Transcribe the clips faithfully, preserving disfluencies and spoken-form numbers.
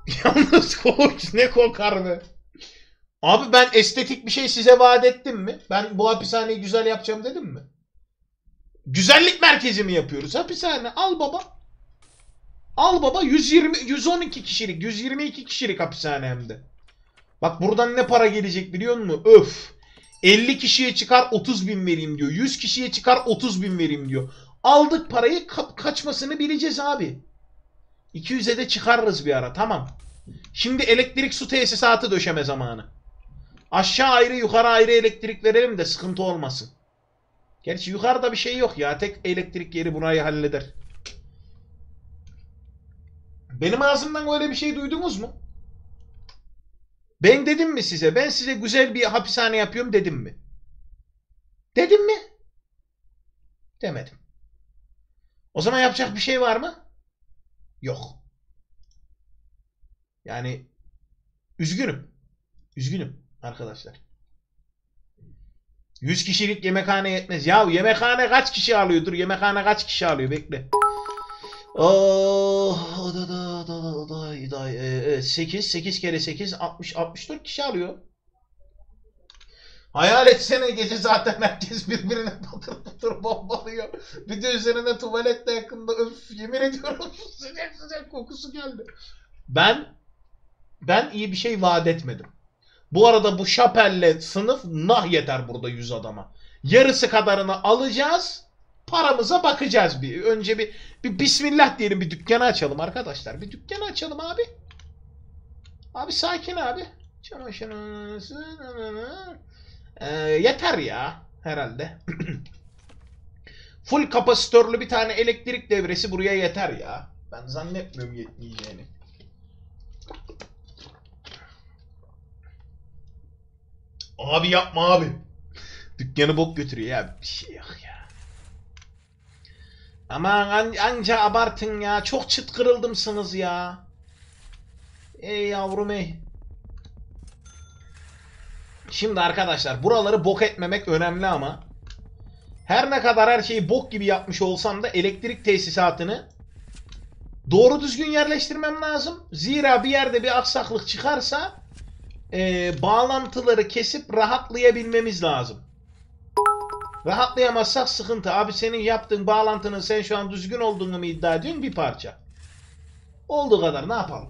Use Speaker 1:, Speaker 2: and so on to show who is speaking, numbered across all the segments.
Speaker 1: Yalnız koğuş ne kokar be. Abi ben estetik bir şey size vaat ettim mi? Ben bu hapishaneyi güzel yapacağım dedim mi? Güzellik merkezi mi yapıyoruz? Hapishane al baba. Al baba yüz yirmi yüz on iki kişilik yüz yirmi iki kişilik hapishane hem de. Bak buradan ne para gelecek biliyor musun? Öf. elli kişiye çıkar otuz bin vereyim diyor. yüz kişiye çıkar otuz bin vereyim diyor. Aldık parayı ka kaçmasını bileceğiz abi. iki yüze de çıkarırız bir ara tamam. Şimdi elektrik su tesisatı döşeme zamanı. Aşağı ayrı yukarı ayrı elektrik verelim de sıkıntı olmasın. Gerçi yukarıda bir şey yok ya. Tek elektrik yeri burayı halleder. Benim ağzımdan öyle bir şey duydunuz mu? Ben dedim mi size? Ben size güzel bir hapishane yapıyorum dedim mi? Dedim mi? Demedim. O zaman yapacak bir şey var mı? Yok. Yani üzgünüm. Üzgünüm arkadaşlar. yüz kişilik yemekhane yetmez. Ya yemekhane kaç kişi alıyor? Dur yemekhane kaç kişi alıyor? Bekle. Oh, da da da da da da sekiz sekiz kere sekiz altmış altmış dört kişi alıyor. Hayal etsene gece zaten herkes birbirine patır patır bombalıyor. Bir de üzerine tuvalet de yakında öf yemin ediyorum sıcak sıcak kokusu geldi. Ben ben iyi bir şey vaat etmedim. Bu arada bu şapelle sınıf nah yeter burada yüz adama. Yarısı kadarını alacağız. Paramıza bakacağız bir. Önce bir bir bismillah diyelim bir dükkanı açalım arkadaşlar. Bir dükkanı açalım abi. Abi sakin abi. Çamaşırınızı ee, yeter ya herhalde. Full kapasitörlü bir tane elektrik devresi buraya yeter ya. Ben zannetmiyorum yetmeyeceğini. Abi yapma abi. Dükkanı bok götürüyor ya. Bir şey yok ya. Aman an anca abartın ya. Çok çıt kırıldımsınız ya. Ey yavrum ey. Şimdi arkadaşlar buraları bok etmemek önemli ama her ne kadar her şeyi bok gibi yapmış olsam da elektrik tesisatını doğru düzgün yerleştirmem lazım. Zira bir yerde bir aksaklık çıkarsa e, bağlantıları kesip rahatlayabilmemiz lazım. Rahatlayamazsak sıkıntı. Abi senin yaptığın bağlantının sen şu an düzgün olduğunu mu iddia ediyorsun? Bir parça. Olduğu kadar ne yapalım?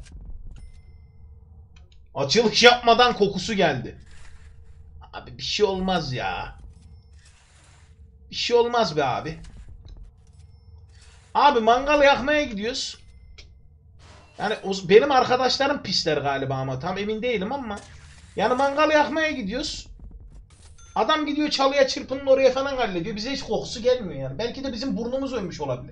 Speaker 1: Açılış yapmadan kokusu geldi. Abi bir şey olmaz ya. Bir şey olmaz be abi. Abi mangal yakmaya gidiyoruz. Yani o, benim arkadaşlarım pisler galiba ama tam emin değilim ama. Yani mangal yakmaya gidiyoruz. Adam gidiyor çalıya çırpının oraya falan hallediyor. Bize hiç kokusu gelmiyor yani. Belki de bizim burnumuz ölmüş olabilir.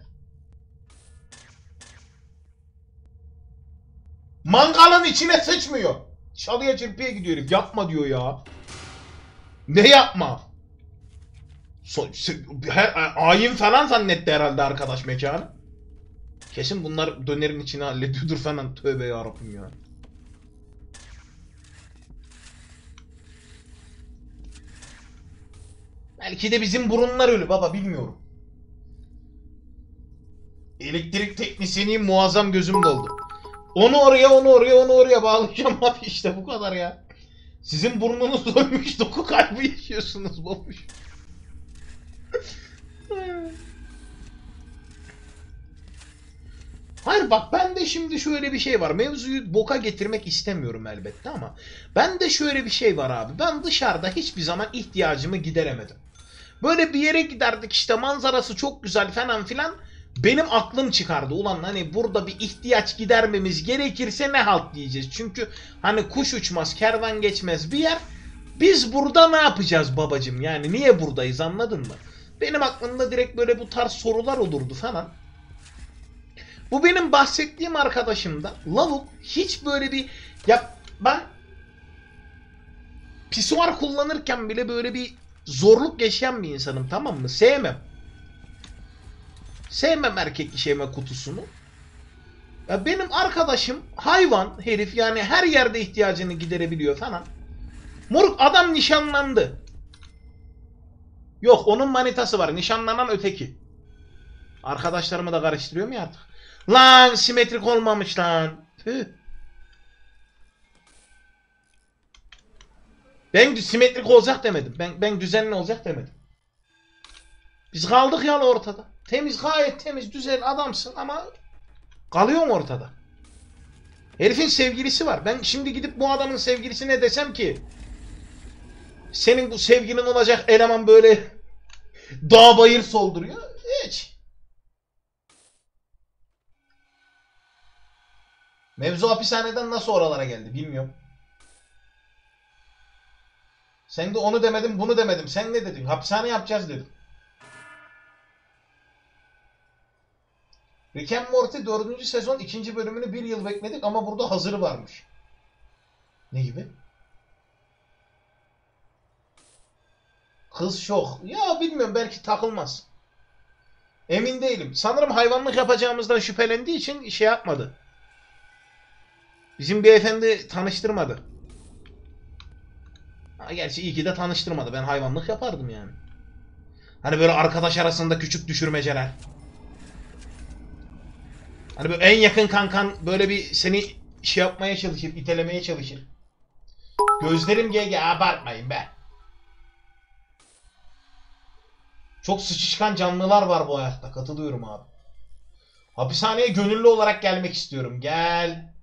Speaker 1: Mangalın içine sıçmıyor. Çalıya çırpıya gidiyor herif. Yapma diyor ya. Ne yapma? So, her, ayin falan zannetti herhalde arkadaş mekanı. Kesin bunlar dönerin içine hallediyordur falan. Tövbe yarabbim ya. Belki de bizim burunlar ölü baba bilmiyorum. Elektrik teknisyeniyim muazzam gözüm doldu. Onu oraya onu oraya onu oraya bağlayacağım abi işte bu kadar ya. Sizin burnunuz ölmüş doku kaybı yaşıyorsunuz babuş. Hayır bak ben de şimdi şöyle bir şey var. Mevzuyu boka getirmek istemiyorum elbette ama ben de şöyle bir şey var abi. Ben dışarıda hiçbir zaman ihtiyacımı gideremedim. Böyle bir yere giderdik işte manzarası çok güzel falan filan. Benim aklım çıkardı. Ulan hani burada bir ihtiyaç gidermemiz gerekirse ne halt diyeceğiz. Çünkü hani kuş uçmaz, kervan geçmez bir yer. Biz burada ne yapacağız babacım? Yani niye buradayız anladın mı? Benim aklımda direkt böyle bu tarz sorular olurdu falan. Bu benim bahsettiğim arkadaşım da lavuk hiç böyle bir ya ben pisuar kullanırken bile böyle bir zorluk yaşayan bir insanım tamam mı? Sevmem. Sevmem erkek işeme kutusunu. Ya benim arkadaşım hayvan herif yani her yerde ihtiyacını giderebiliyor falan. Moruk adam nişanlandı. Yok onun manitası var nişanlanan öteki. Arkadaşlarımı da karıştırıyor mu ya artık? Lan simetrik olmamış lan. Tüh. Ben simetrik olacak demedim. Ben ben düzenli olacak demedim. Biz kaldık ya ortada. Temiz, gayet temiz, düzenli adamsın ama kalıyorsun ortada. Herifin sevgilisi var. Ben şimdi gidip bu adamın sevgilisine desem ki senin bu sevgilin olacak eleman böyle dağ bayır solduruyor. Hiç. Mevzu hapishaneden nasıl oralara geldi bilmiyorum. Sen de onu demedim, bunu demedim. Sen ne dedin? Hapishane yapacağız dedim. Rick and Morty dördüncü sezon ikinci bölümünü bir yıl bekledik ama burada hazırı varmış. Ne gibi? Kız şok. Ya bilmiyorum, belki takılmaz. Emin değilim. Sanırım hayvanlık yapacağımızdan şüphelendiği için şey yapmadı. Bizim beyefendi tanıştırmadı. Ha, gerçi iyi ki de tanıştırmadı. Ben hayvanlık yapardım yani. Hani böyle arkadaş arasında küçük düşürmeceler. Hani böyle en yakın kankan böyle bir seni şey yapmaya çalışır, itelemeye çalışır. Gözlerim G G, abartmayın be. Çok sıçışkan canlılar var bu hayatta. Katılıyorum abi. Hapishaneye gönüllü olarak gelmek istiyorum. Gel.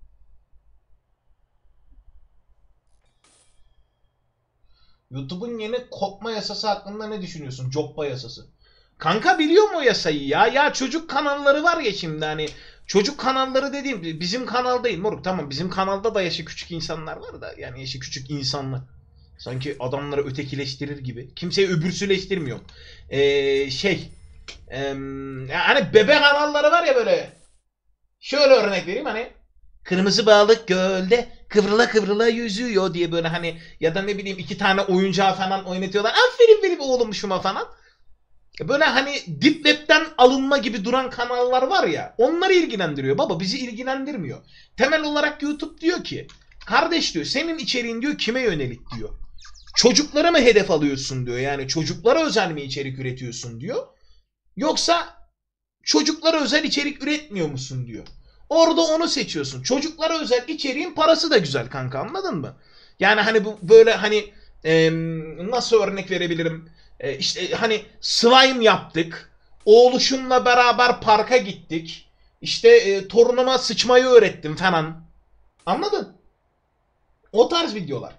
Speaker 1: YouTube'un yeni kopma yasası hakkında ne düşünüyorsun? Coppa yasası. Kanka biliyor mu o yasayı ya? Ya çocuk kanalları var ya şimdi hani. Çocuk kanalları dediğim bizim kanal değil moruk. Tamam bizim kanalda da yaşı küçük insanlar var da. Yani yaşı küçük insanlar. Sanki adamları ötekileştirir gibi. Kimseyi öbürsüleştirmiyorum. Ee, şey. E, hani bebe kanalları var ya böyle. Şöyle örnek vereyim hani. Kırmızı balık gölde kıvrıla kıvrıla yüzüyor diye böyle hani. Ya da ne bileyim iki tane oyuncağı falan oynatıyorlar. Aferin benim oğlummuşuma falan. Böyle hani Deep Web'den alınma gibi duran kanallar var ya. Onları ilgilendiriyor. Baba bizi ilgilendirmiyor. Temel olarak YouTube diyor ki. Kardeş diyor senin içeriğin diyor kime yönelik diyor. Çocuklara mı hedef alıyorsun diyor. Yani çocuklara özel mi içerik üretiyorsun diyor. Yoksa çocuklara özel içerik üretmiyor musun diyor. Orada onu seçiyorsun. Çocuklara özel içeriğin parası da güzel kanka, anladın mı? Yani hani bu böyle hani e, nasıl örnek verebilirim? E, işte hani slime yaptık. Oğluşumla beraber parka gittik. İşte e, torunuma sıçmayı öğrettim falan. Anladın? O tarz videolar.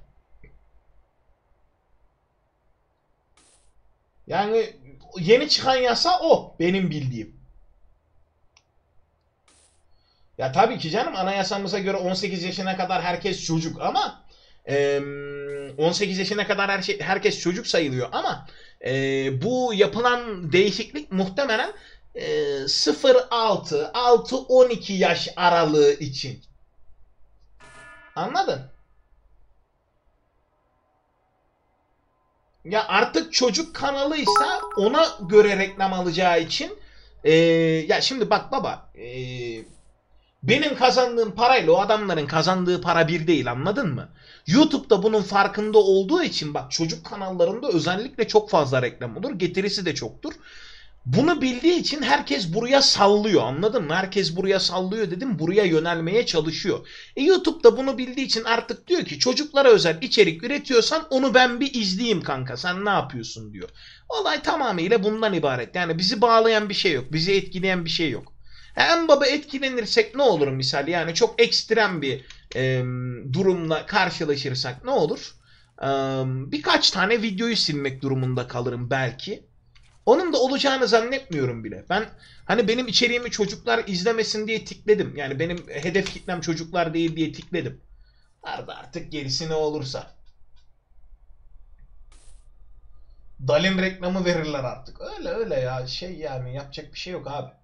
Speaker 1: Yani yeni çıkan yasa o benim bildiğim. Ya tabii ki canım anayasamıza göre on sekiz yaşına kadar herkes çocuk ama e, on sekiz yaşına kadar her şey, herkes çocuk sayılıyor ama e, bu yapılan değişiklik muhtemelen e, sıfır altı altı on iki yaş aralığı için. Anladın? Ya artık çocuk kanalıysa ona göre reklam alacağı için e, ya şimdi bak baba e, benim kazandığım parayla o adamların kazandığı para bir değil, anladın mı? YouTube'da bunun farkında olduğu için bak çocuk kanallarında özellikle çok fazla reklam olur. Getirisi de çoktur. Bunu bildiği için herkes buraya sallıyor, anladın mı? Herkes buraya sallıyor dedim, buraya yönelmeye çalışıyor. E YouTube'da bunu bildiği için artık diyor ki çocuklara özel içerik üretiyorsan onu ben bir izleyeyim kanka, sen ne yapıyorsun diyor. Olay tamamıyla bundan ibaret. Yani bizi bağlayan bir şey yok, bizi etkileyen bir şey yok. En baba etkilenirsek ne olur misal, yani çok ekstrem bir e, durumla karşılaşırsak ne olur? E, birkaç tane videoyu silmek durumunda kalırım belki. Onun da olacağını zannetmiyorum bile. Ben hani benim içeriğimi çocuklar izlemesin diye tikledim. Yani benim hedef kitlem çocuklar değil diye tikledim. Arada artık gerisi ne olursa. Dalin reklamı verirler artık. Öyle öyle ya, şey yani yapacak bir şey yok abi.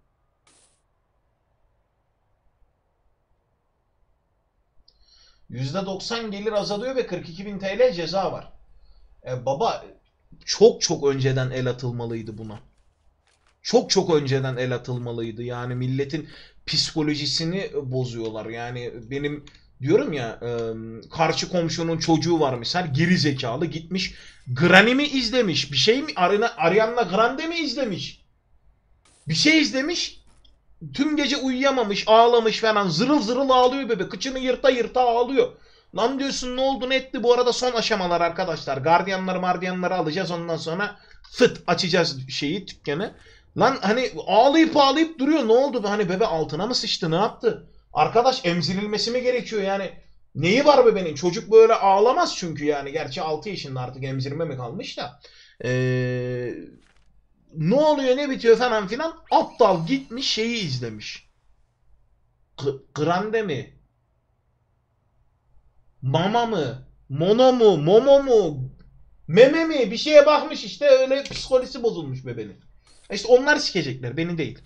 Speaker 1: yüzde doksan gelir azalıyor ve kırk iki bin T L ceza var. E, baba çok çok önceden el atılmalıydı buna. Çok çok önceden el atılmalıydı. Yani milletin psikolojisini bozuyorlar. Yani benim diyorum ya karşı komşunun çocuğu var misal, geri zekalı gitmiş Granny mi izlemiş? Bir şey mi? Ariana Grande mi izlemiş? Bir şey izlemiş. Tüm gece uyuyamamış, ağlamış falan. Zırıl zırıl ağlıyor bebek. Kıçını yırta yırta ağlıyor. Lan diyorsun ne oldu ne etti, bu arada son aşamalar arkadaşlar. Gardiyanları mardiyanları alacağız, ondan sonra fıt açacağız şeyi, dükkanı. Lan hani ağlayıp ağlayıp duruyor, ne oldu? Hani bebe altına mı sıçtı, ne yaptı? Arkadaş emzirilmesi mi gerekiyor yani? Neyi var bebenin? Çocuk böyle ağlamaz çünkü yani. Gerçi altı yaşında artık, emzirme mi kalmış da. Ee, ne oluyor ne bitiyor falan filan. Aptal gitmiş şeyi izlemiş. G Grande mi? Mama mı? Mono mu? Momo mu? Meme mi? Bir şeye bakmış işte, öyle psikolojisi bozulmuş bebenin. İşte onlar sikecekler, beni değil.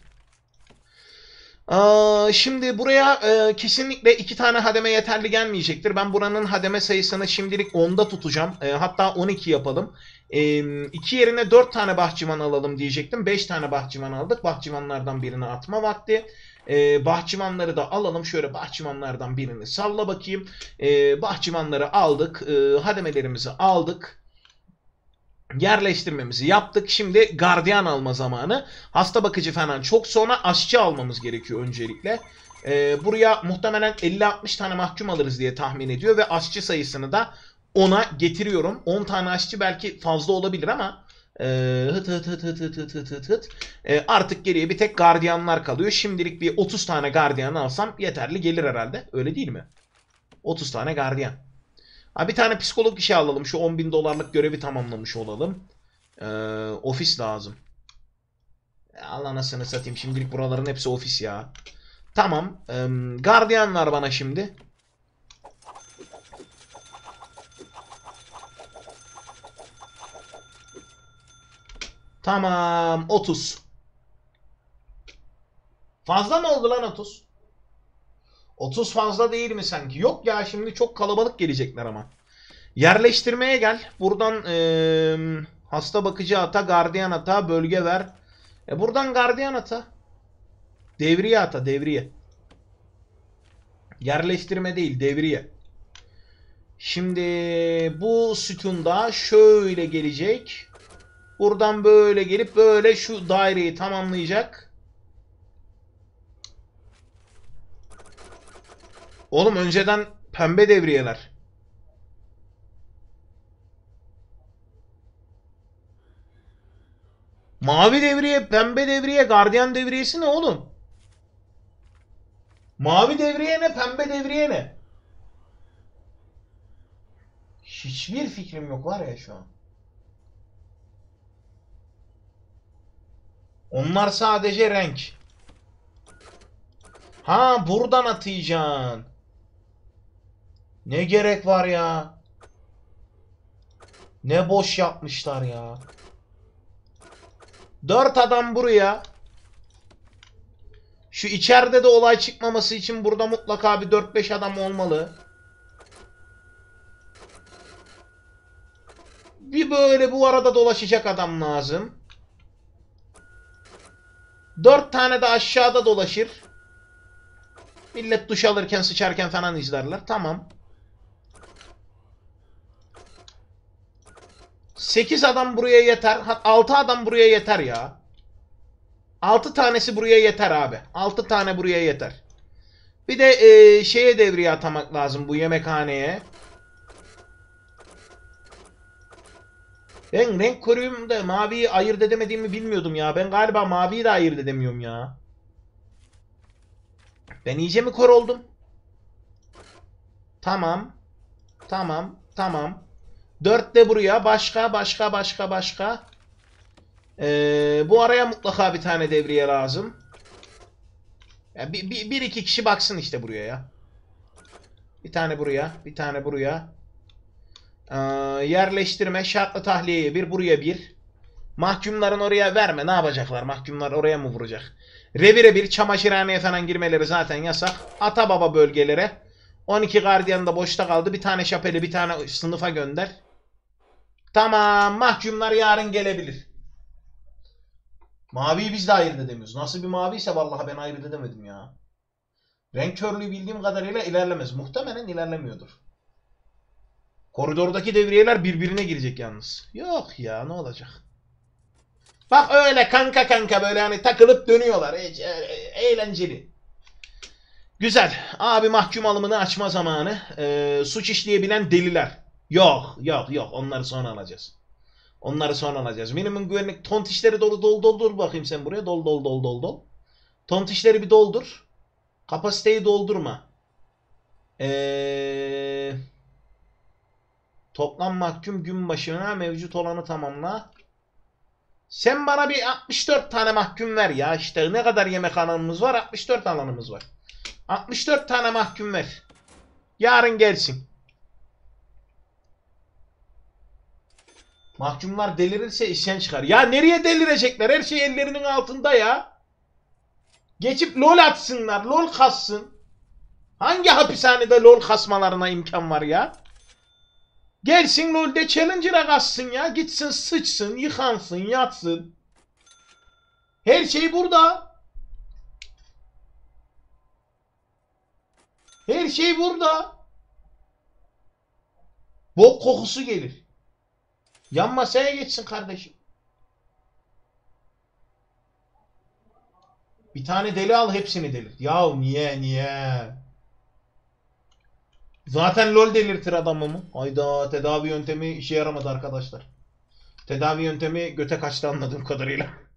Speaker 1: Aa, şimdi buraya e, kesinlikle iki tane hademe yeterli gelmeyecektir. Ben buranın hademe sayısını şimdilik onda tutacağım. E, hatta on iki yapalım. E, iki yerine dört tane bahçıvan alalım diyecektim. beş tane bahçıvan aldık. Bahçıvanlardan birini atma vakti. E, bahçıvanları da alalım. Şöyle bahçıvanlardan birini salla bakayım. E, bahçıvanları aldık. E, hademelerimizi aldık. Yerleştirmemizi yaptık. Şimdi gardiyan alma zamanı. Hasta bakıcı falan çok sonra, aşçı almamız gerekiyor öncelikle. Ee, buraya muhtemelen elli altmış tane mahkum alırız diye tahmin ediyor ve aşçı sayısını da ona getiriyorum. on tane aşçı belki fazla olabilir ama e, hıt hıt hıt hıt hıt hıt hıt hıt hıt. E, artık geriye bir tek gardiyanlar kalıyor. Şimdilik bir otuz tane gardiyan alsam yeterli gelir herhalde. Öyle değil mi? otuz tane gardiyan. Ha, bir tane psikolog işe alalım. Şu on bin dolarlık görevi tamamlamış olalım. Ee, ofis lazım. Allah anasını satayım. Şimdilik buraların hepsi ofis ya. Tamam. Ee, gardiyan var bana şimdi. Tamam. otuz. Fazla mı oldu lan otuz? otuz fazla değil mi sanki? Yok ya, şimdi çok kalabalık gelecekler ama. Yerleştirmeye gel. Buradan ee, hasta bakıcı ata, gardiyan ata, bölge ver. E buradan gardiyan ata. Devriye ata, devriye. Yerleştirme değil, devriye. Şimdi bu sütunda şöyle gelecek. Buradan böyle gelip böyle şu daireyi tamamlayacak. Oğlum önceden pembe devriyeler. Mavi devriye, pembe devriye, gardiyan devriyesi ne oğlum? Mavi devriye ne, pembe devriye ne? Hiçbir fikrim yok var ya şu an. Onlar sadece renk. Ha, buradan atayacaksın. Ne gerek var ya? Ne boş yapmışlar ya. Dört adam buraya. Şu içeride de olay çıkmaması için burada mutlaka bir dört beş adam olmalı. Bir böyle bu arada dolaşacak adam lazım. Dört tane de aşağıda dolaşır. Millet duş alırken, sıçarken falan izlerler. Tamam. sekiz adam buraya yeter. altı adam buraya yeter ya. altı tanesi buraya yeter abi. altı tane buraya yeter. Bir de e, şeye devriye atamak lazım, bu yemekhaneye. Ben renk koruyum da maviyi ayırt edemediğimi bilmiyordum ya. Ben galiba maviyi de ayırt edemiyorum ya. Ben iyice mi kor oldum? Tamam. Tamam. Tamam. dört de buraya. Başka, başka, başka, başka. Ee, bu araya mutlaka bir tane devriye lazım. Ya bir, bir, bir iki kişi baksın işte buraya ya. Bir tane buraya. Bir tane buraya. Ee, yerleştirme. Şartlı tahliyeye bir. Buraya bir. Mahkumların oraya verme. Ne yapacaklar? Mahkumlar oraya mı vuracak? Revire bir. Çamaşırhaneye falan girmeleri zaten yasak. Ata baba bölgelere. on iki gardiyan da boşta kaldı. Bir tane şapeli, bir tane sınıfa gönder. Tamam. Mahkumlar yarın gelebilir. Maviyi biz de ayırt edemiyoruz. Nasıl bir maviyse vallahi ben ayırt edemedim ya. Renk körlüğü bildiğim kadarıyla ilerlemez. Muhtemelen ilerlemiyordur. Koridordaki devriyeler birbirine girecek yalnız. Yok ya, ne olacak? Bak öyle kanka kanka böyle hani takılıp dönüyorlar. E e eğlenceli. Güzel. Abi mahkum alımını açma zamanı. Ee, suç işleyebilen deliler. Yok yok yok onları sonra alacağız. Onları sonra alacağız. Minimum güvenlik tontişleri dolu dolu doldur bakayım sen buraya. Dol dol dol dol dol. Tontişleri bir doldur. Kapasiteyi doldurma. Ee, toplam mahkum gün başına mevcut olanı tamamla. Sen bana bir altmış dört tane mahkum ver ya. İşte ne kadar yemek alanımız var? altmış dört alanımız var. altmış dört tane mahkum ver. Yarın gelsin. Mahkumlar delirirse isyan çıkar. Ya nereye delirecekler? Her şey ellerinin altında ya. Geçip lol atsınlar. Lol kassın. Hangi hapishanede lol kasmalarına imkan var ya? Gelsin lolde challenger'a kassın ya. Gitsin sıçsın, yıkansın, yatsın. Her şey burada. Her şey burada. Bok kokusu gelir. Yan masaya geçsin kardeşim. Bir tane deli al hepsini delir. Ya niye niye? Zaten lol delirtir adamı mı? Hayda tedavi yöntemi işe yaramadı arkadaşlar. Tedavi yöntemi göte kaçtı anladığım kadarıyla.